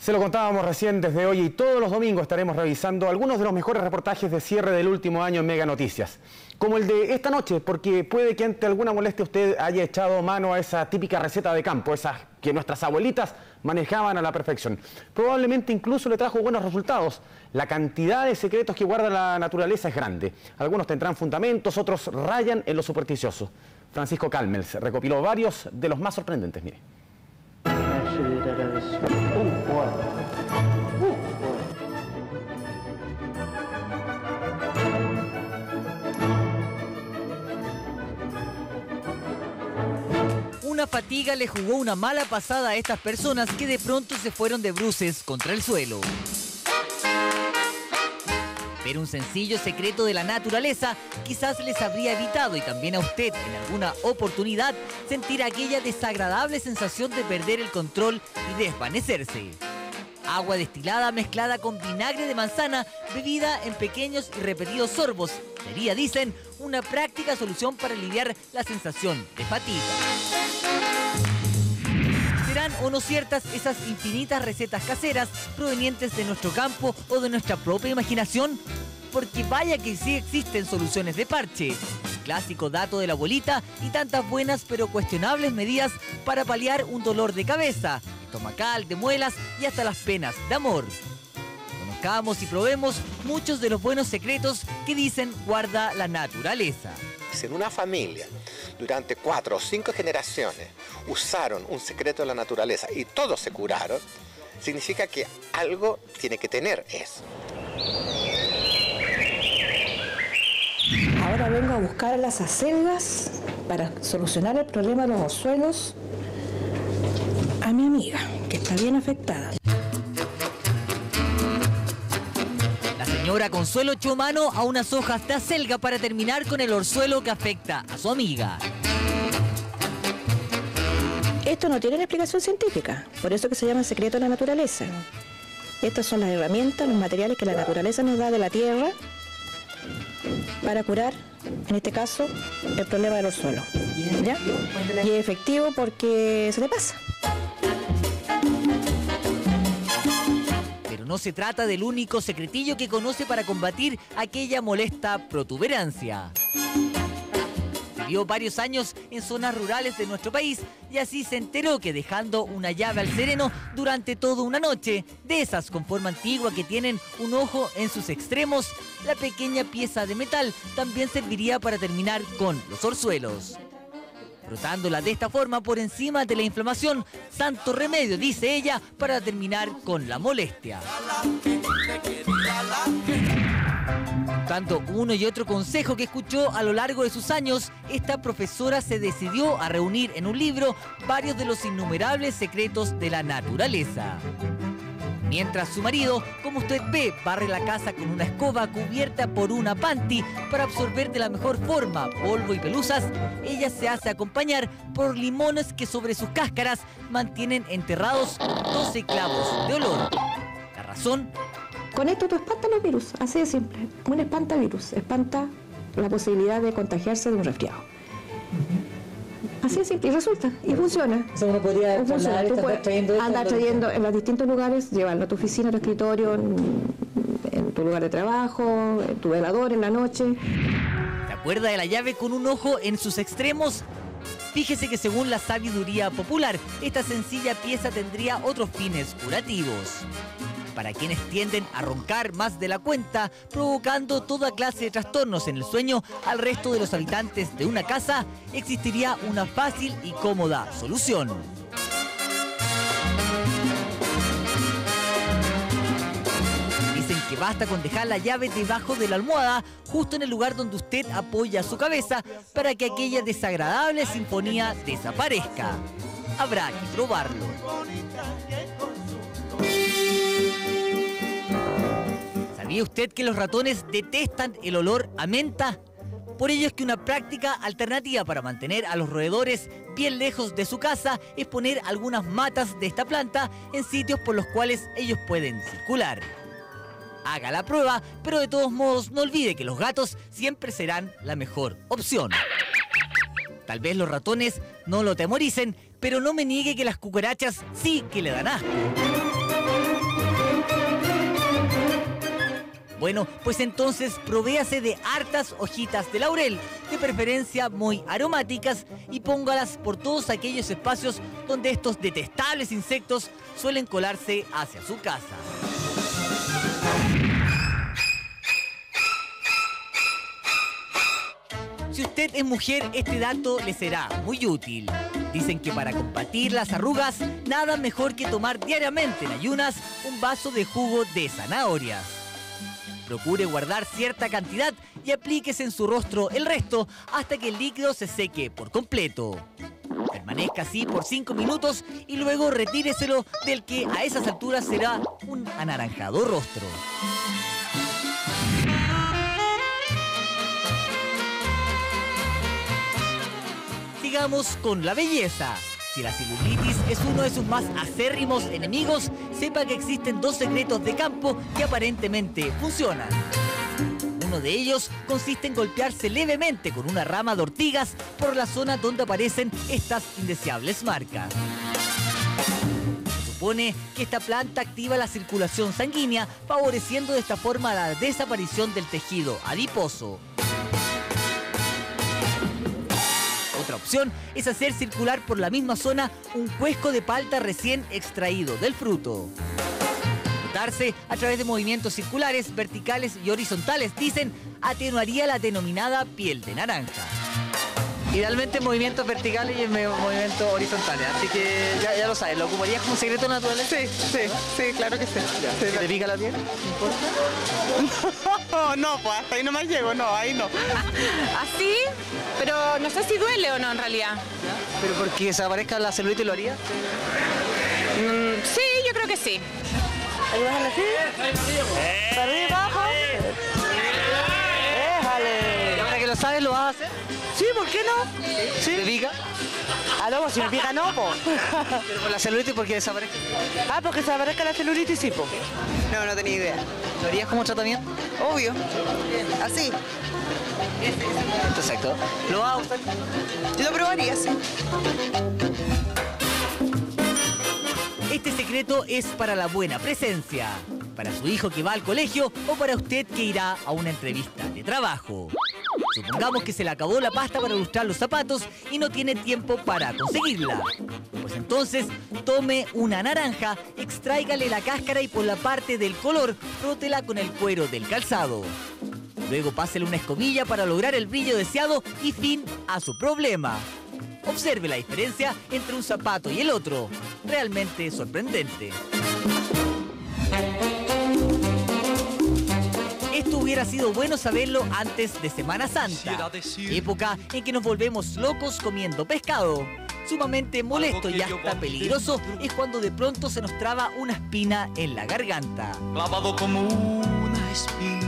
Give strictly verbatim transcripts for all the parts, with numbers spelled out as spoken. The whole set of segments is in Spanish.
Se lo contábamos recién, desde hoy y todos los domingos estaremos revisando algunos de los mejores reportajes de cierre del último año en Mega Noticias. Como el de esta noche, porque puede que ante alguna molestia usted haya echado mano a esa típica receta de campo, esa que nuestras abuelitas manejaban a la perfección. Probablemente incluso le trajo buenos resultados. La cantidad de secretos que guarda la naturaleza es grande. Algunos tendrán fundamentos, otros rayan en lo supersticioso. Francisco Calmels recopiló varios de los más sorprendentes, mire. Una fatiga le jugó una mala pasada a estas personas que de pronto se fueron de bruces contra el suelo. Pero un sencillo secreto de la naturaleza quizás les habría evitado, y también a usted en alguna oportunidad, sentir aquella desagradable sensación de perder el control y desvanecerse. Agua destilada mezclada con vinagre de manzana, bebida en pequeños y repetidos sorbos, sería, dicen, una práctica solución para aliviar la sensación de fatiga. ¿Serán o no ciertas esas infinitas recetas caseras provenientes de nuestro campo o de nuestra propia imaginación? Porque vaya que sí existen soluciones de parche, clásico dato de la abuelita, y tantas buenas pero cuestionables medidas para paliar un dolor de cabeza, estomacal, de muelas y hasta las penas de amor. Conozcamos y probemos muchos de los buenos secretos que dicen guarda la naturaleza. Si en una familia durante cuatro o cinco generaciones usaron un secreto de la naturaleza y todos se curaron, significa que algo tiene que tener eso. Ahora vengo a buscar las acelgas para solucionar el problema de los orzuelos a mi amiga, que está bien afectada. La señora Consuelo echó mano a unas hojas de acelga para terminar con el orzuelo que afecta a su amiga. Esto no tiene una explicación científica, por eso que se llama secreto de la naturaleza. Estas son las herramientas, los materiales que la naturaleza nos da de la tierra para curar, en este caso, el problema del orzuelo. ¿Ya? Y es efectivo porque se le pasa. Pero no se trata del único secretillo que conoce para combatir aquella molesta protuberancia. Vivió varios años en zonas rurales de nuestro país y así se enteró que dejando una llave al sereno durante toda una noche, de esas con forma antigua que tienen un ojo en sus extremos, la pequeña pieza de metal también serviría para terminar con los orzuelos. Frotándola de esta forma por encima de la inflamación, santo remedio, dice ella, para terminar con la molestia. Tanto uno y otro consejo que escuchó a lo largo de sus años, esta profesora se decidió a reunir en un libro varios de los innumerables secretos de la naturaleza. Mientras su marido, como usted ve, barre la casa con una escoba cubierta por una panty para absorber de la mejor forma polvo y pelusas, ella se hace acompañar por limones que sobre sus cáscaras mantienen enterrados doce clavos de olor. La razón: con esto tú espantas los virus, así de simple. Un espantavirus espanta la posibilidad de contagiarse de un resfriado. Así de simple, y resulta, y funciona. O sea, uno podría funciona. Tú puedes trayendo andar trayendo en los distintos lugares, llevarlo a tu oficina, a tu escritorio, en, en tu lugar de trabajo, en tu velador en la noche. ¿Se acuerda de la llave con un ojo en sus extremos? Fíjese que según la sabiduría popular, esta sencilla pieza tendría otros fines curativos. Para quienes tienden a roncar más de la cuenta, provocando toda clase de trastornos en el sueño al resto de los habitantes de una casa, existiría una fácil y cómoda solución. Dicen que basta con dejar la llave debajo de la almohada, justo en el lugar donde usted apoya su cabeza, para que aquella desagradable sinfonía desaparezca. Habrá que probarlo. ¿Sabía usted que los ratones detestan el olor a menta? Por ello es que una práctica alternativa para mantener a los roedores bien lejos de su casa es poner algunas matas de esta planta en sitios por los cuales ellos pueden circular. Haga la prueba, pero de todos modos no olvide que los gatos siempre serán la mejor opción. Tal vez los ratones no lo atemoricen, pero no me niegue que las cucarachas sí que le dan asco. Bueno, pues entonces provéase de hartas hojitas de laurel, de preferencia muy aromáticas, y póngalas por todos aquellos espacios donde estos detestables insectos suelen colarse hacia su casa. Si usted es mujer, este dato le será muy útil. Dicen que para combatir las arrugas, nada mejor que tomar diariamente en ayunas un vaso de jugo de zanahorias. Procure guardar cierta cantidad y aplíquese en su rostro el resto hasta que el líquido se seque por completo. Permanezca así por cinco minutos y luego retíreselo, del que a esas alturas será un anaranjado rostro. Sigamos con la belleza. Si la celulitis es uno de sus más acérrimos enemigos, sepa que existen dos secretos de campo que aparentemente funcionan. Uno de ellos consiste en golpearse levemente con una rama de ortigas por la zona donde aparecen estas indeseables marcas. Se supone que esta planta activa la circulación sanguínea, favoreciendo de esta forma la desaparición del tejido adiposo. Otra opción es hacer circular por la misma zona un cuesco de palta recién extraído del fruto. Frotarse a través de movimientos circulares, verticales y horizontales, dicen, atenuaría la denominada piel de naranja. Idealmente movimientos verticales y en movimientos horizontales, así que ya, ya lo sabes, ¿lo ocuparías como secreto natural? Sí, sí, sí, claro que sí. ¿Se te pica la piel? ¿No importa? No, no, pues hasta ahí no me llego, no, ahí no. Así, pero no sé si duele o no en realidad. ¿Pero porque desaparezca la celulitis lo haría? Mm, sí, yo creo que sí. Ahí bájale así. Para arriba, abajo. Déjale. ¿Y ahora que lo sabes, lo vas a hacer? Sí, ¿por qué no? ¿Sí? ¿Te pica? Ah, no, si me pica no, pues. Pero con la celulitis, ¿por qué desaparece? Ah, porque se aparezca la celulitis, sí, pues. No, no tenía idea. ¿Lo harías como tratamiento? Obvio. Así. Exacto. ¿Lo vas a usar? Yo lo probaría, sí. Este secreto es para la buena presencia, para su hijo que va al colegio o para usted que irá a una entrevista de trabajo. Supongamos que se le acabó la pasta para lustrar los zapatos y no tiene tiempo para conseguirla. Pues entonces, tome una naranja, extráigale la cáscara y por la parte del color, frótela con el cuero del calzado. Luego pásele una escobilla para lograr el brillo deseado y fin a su problema. Observe la diferencia entre un zapato y el otro. Realmente sorprendente. Esto hubiera sido bueno saberlo antes de Semana Santa, época en que nos volvemos locos comiendo pescado. Sumamente molesto y hasta peligroso es cuando de pronto se nos traba una espina en la garganta. Clavado como una espina.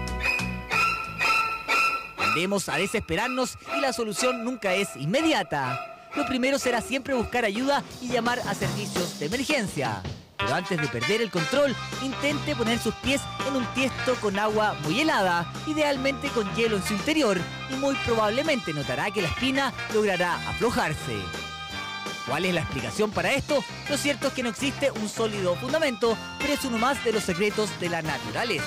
Tendemos a desesperarnos y la solución nunca es inmediata. Lo primero será siempre buscar ayuda y llamar a servicios de emergencia. Pero antes de perder el control, intente poner sus pies en un tiesto con agua muy helada, idealmente con hielo en su interior, y muy probablemente notará que la espina logrará aflojarse. ¿Cuál es la explicación para esto? Lo cierto es que no existe un sólido fundamento, pero es uno más de los secretos de la naturaleza.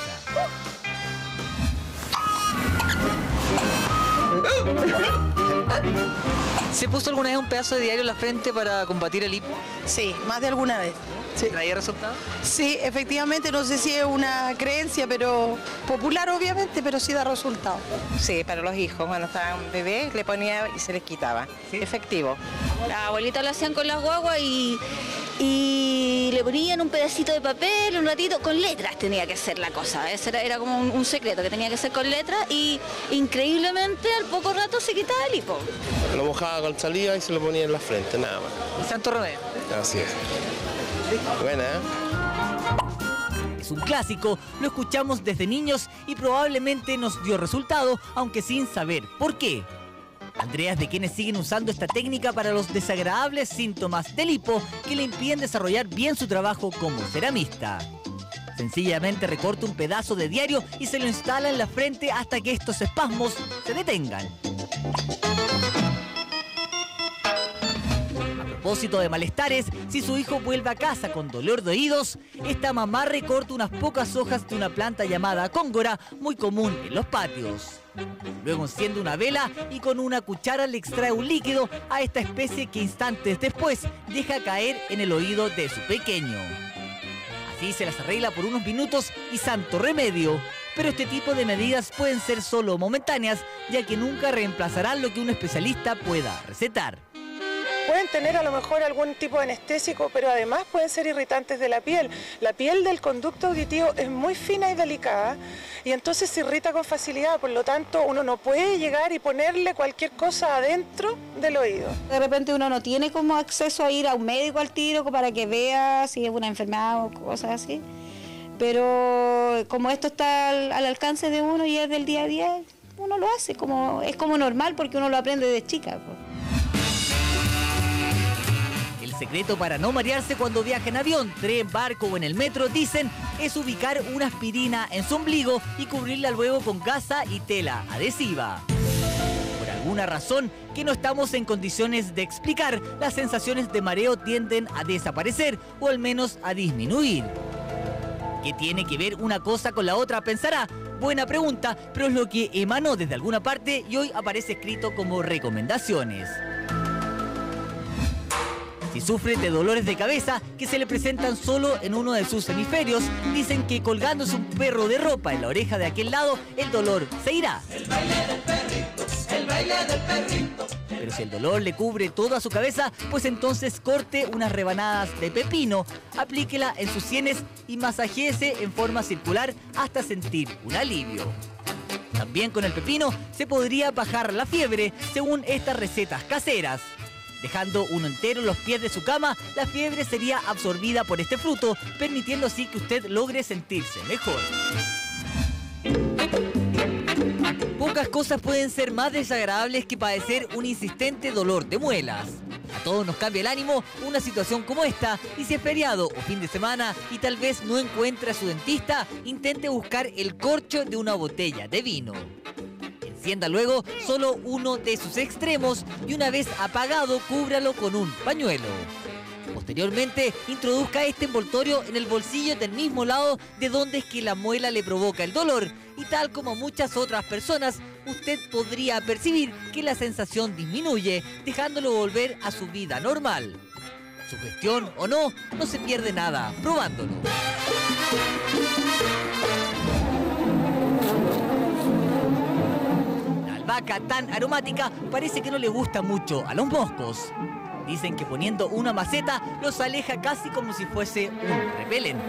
¿Se puso alguna vez un pedazo de diario en la frente para combatir el hipo? Sí, más de alguna vez. Sí. ¿Traía resultados? Sí, efectivamente, no sé si es una creencia, pero popular obviamente, pero sí da resultado. Sí, para los hijos, cuando estaban bebés le ponía y se les quitaba. ¿Sí? Efectivo. La abuelita lo hacían con las guaguas y, y le ponían un pedacito de papel, un ratito, con letras tenía que ser la cosa. Ese era, era como un, un secreto, que tenía que ser con letras y increíblemente al poco rato se quitaba el hipo. Lo mojaba con saliva y se lo ponía en la frente, nada más. Santo remedio. Así es. Buena, ¿eh? Es un clásico, lo escuchamos desde niños y probablemente nos dio resultado, aunque sin saber por qué. Andrea es de quienes siguen usando esta técnica para los desagradables síntomas del hipo que le impiden desarrollar bien su trabajo como ceramista. Sencillamente recorta un pedazo de diario y se lo instala en la frente hasta que estos espasmos se detengan. propósito de malestares, si su hijo vuelve a casa con dolor de oídos, esta mamá recorta unas pocas hojas de una planta llamada cóngora, muy común en los patios. Luego enciende una vela y con una cuchara le extrae un líquido a esta especie que instantes después deja caer en el oído de su pequeño. Así se las arregla por unos minutos y santo remedio. Pero este tipo de medidas pueden ser solo momentáneas, ya que nunca reemplazarán lo que un especialista pueda recetar. Pueden tener a lo mejor algún tipo de anestésico, pero además pueden ser irritantes de la piel. La piel del conducto auditivo es muy fina y delicada y entonces se irrita con facilidad, por lo tanto uno no puede llegar y ponerle cualquier cosa adentro del oído. De repente uno no tiene como acceso a ir a un médico al tiro para que vea si es una enfermedad o cosas así, pero como esto está al, al alcance de uno y es del día a día, uno lo hace, como, es como normal porque uno lo aprende de chica. El secreto para no marearse cuando viaja en avión, tren, barco o en el metro, dicen, es ubicar una aspirina en su ombligo y cubrirla luego con gasa y tela adhesiva. Por alguna razón que no estamos en condiciones de explicar, las sensaciones de mareo tienden a desaparecer o al menos a disminuir. ¿Qué tiene que ver una cosa con la otra? Pensará. Buena pregunta, pero es lo que emanó desde alguna parte y hoy aparece escrito como recomendaciones. Si sufre de dolores de cabeza que se le presentan solo en uno de sus hemisferios, dicen que colgándose un perro de ropa en la oreja de aquel lado, el dolor se irá. El baile del perrito, el baile del perrito. Pero si el dolor le cubre toda su cabeza, pues entonces corte unas rebanadas de pepino, aplíquela en sus sienes y masajéese en forma circular hasta sentir un alivio. También con el pepino se podría bajar la fiebre según estas recetas caseras. Dejando uno entero en los pies de su cama, la fiebre sería absorbida por este fruto, permitiendo así que usted logre sentirse mejor. Pocas cosas pueden ser más desagradables que padecer un insistente dolor de muelas. A todos nos cambia el ánimo una situación como esta, y si es feriado o fin de semana y tal vez no encuentre a su dentista, intente buscar el corcho de una botella de vino. Encienda luego solo uno de sus extremos y una vez apagado, cúbralo con un pañuelo. Posteriormente, introduzca este envoltorio en el bolsillo del mismo lado de donde es que la muela le provoca el dolor, y tal como muchas otras personas, usted podría percibir que la sensación disminuye, dejándolo volver a su vida normal. Sugestión o no, no se pierde nada probándolo. La albahaca tan aromática parece que no le gusta mucho a los moscos. Dicen que poniendo una maceta los aleja casi como si fuese un repelente.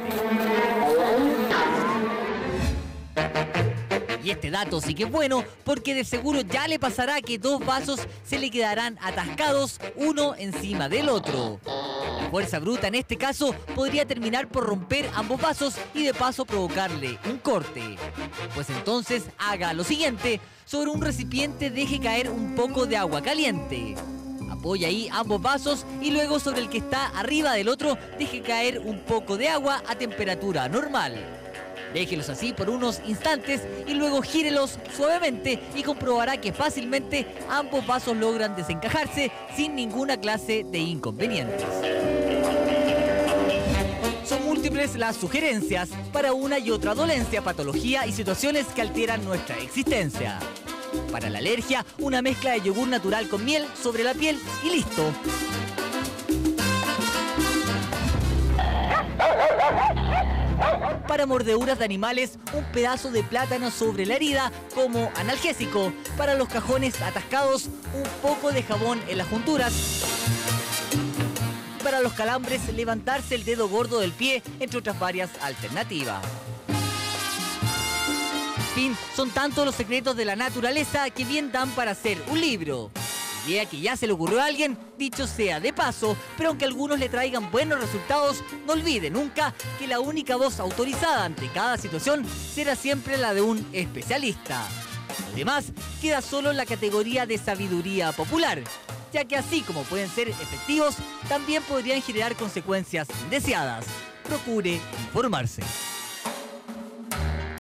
Y este dato sí que es bueno, porque de seguro ya le pasará que dos vasos se le quedarán atascados uno encima del otro. La fuerza bruta en este caso podría terminar por romper ambos vasos y de paso provocarle un corte. Pues entonces haga lo siguiente: sobre un recipiente deje caer un poco de agua caliente. Apoya ahí ambos vasos y luego sobre el que está arriba del otro deje caer un poco de agua a temperatura normal. Déjelos así por unos instantes y luego gírelos suavemente y comprobará que fácilmente ambos vasos logran desencajarse sin ninguna clase de inconvenientes. Son múltiples las sugerencias para una y otra dolencia, patología y situaciones que alteran nuestra existencia. Para la alergia, una mezcla de yogur natural con miel sobre la piel y listo. Para mordeduras de animales, un pedazo de plátano sobre la herida como analgésico. Para los cajones atascados, un poco de jabón en las junturas. Para los calambres, levantarse el dedo gordo del pie, entre otras varias alternativas. En fin, son tantos los secretos de la naturaleza que bien dan para hacer un libro. Idea que ya se le ocurrió a alguien, dicho sea de paso, pero aunque algunos le traigan buenos resultados, no olvide nunca que la única voz autorizada ante cada situación será siempre la de un especialista. Además, queda solo en la categoría de sabiduría popular, ya que así como pueden ser efectivos, también podrían generar consecuencias indeseadas. Procure informarse.